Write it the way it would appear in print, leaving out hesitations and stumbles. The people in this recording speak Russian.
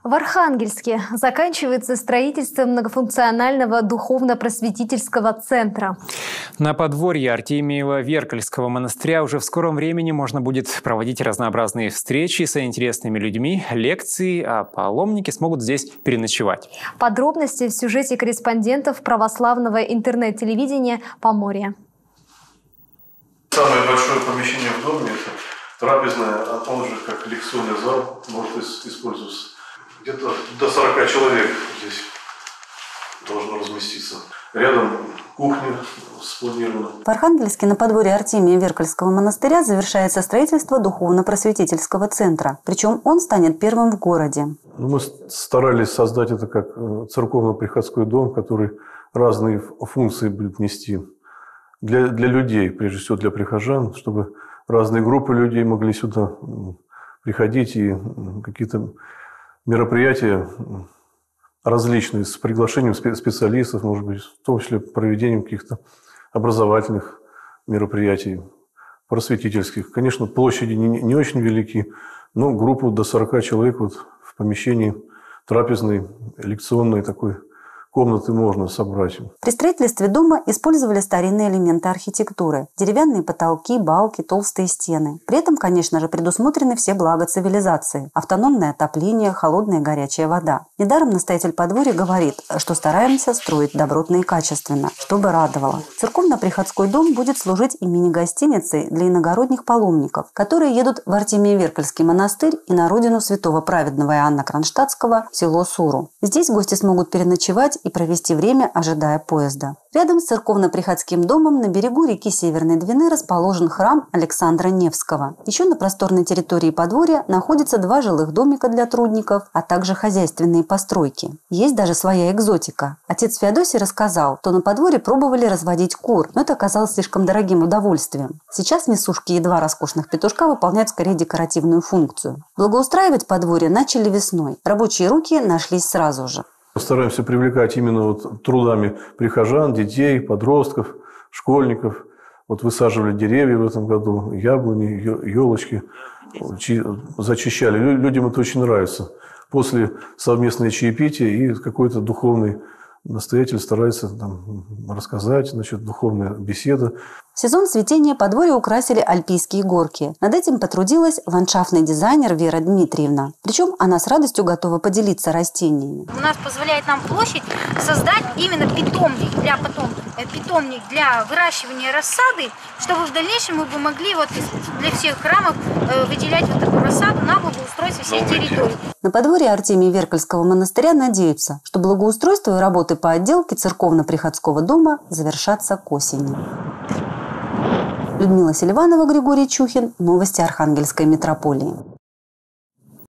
В Архангельске заканчивается строительство многофункционального духовно-просветительского центра. На подворье Артемьево-Веркальского монастыря уже в скором времени можно будет проводить разнообразные встречи с интересными людьми, лекции, а паломники смогут здесь переночевать. Подробности в сюжете корреспондентов православного интернет-телевидения «Поморье». Самое большое помещение в доме – это трапезная, а он же как лекционный зал может использоваться. Где-то до 40 человек здесь должно разместиться. Рядом кухня спланирована. В Архангельске на подворье Артемьево-Веркальского монастыря завершается строительство духовно-просветительского центра. Причем он станет первым в городе. Мы старались создать это как церковно-приходской дом, который разные функции будет нести. Для людей, прежде всего для прихожан, чтобы разные группы людей могли сюда приходить и какие-то мероприятия различные с приглашением специалистов, может быть, в том числе проведением каких-то образовательных мероприятий, просветительских. Конечно, площади не очень велики, но группу до 40 человек вот в помещении трапезной, лекционной такой комнаты можно собрать. При строительстве дома использовали старинные элементы архитектуры. Деревянные потолки, балки, толстые стены. При этом, конечно же, предусмотрены все блага цивилизации. Автономное отопление, холодная и горячая вода. Недаром настоятель подворья говорит, что стараемся строить добротно и качественно, чтобы радовало. Церковно-приходской дом будет служить и мини-гостиницей для иногородних паломников, которые едут в Артемьево-Веркальский монастырь и на родину святого праведного Иоанна Кронштадтского, село Суру. Здесь гости смогут переночевать и провести время, ожидая поезда. Рядом с церковно-приходским домом на берегу реки Северной Двины расположен храм Александра Невского. Еще на просторной территории подворья находятся 2 жилых домика для трудников, а также хозяйственные постройки. Есть даже своя экзотика. Отец Феодосий рассказал, что на подворье пробовали разводить кур, но это оказалось слишком дорогим удовольствием. Сейчас несушки и 2 роскошных петушка выполняют скорее декоративную функцию. Благоустраивать подворье начали весной. Рабочие руки нашлись сразу же. Стараемся привлекать именно трудами прихожан, детей, подростков, школьников. Высаживали деревья в этом году, яблони, елочки, зачищали. Людям это очень нравится. После совместное чаепитие и какой-то духовный настоятель старается рассказать, духовная беседа. В сезон цветения подворье украсили альпийские горки. Над этим потрудилась ландшафтный дизайнер Вера Дмитриевна. Причем она с радостью готова поделиться растениями. У нас позволяет нам площадь создать именно питомник для выращивания рассады, чтобы в дальнейшем мы бы могли для всех храмов выделять такую рассаду на благоустройство всей территории. На подворье Артемьево-Веркальского монастыря надеются, что благоустройство и работы по отделке церковно-приходского дома завершатся к осени. Людмила Селиванова, Григорий Чухин. Новости Архангельской митрополии.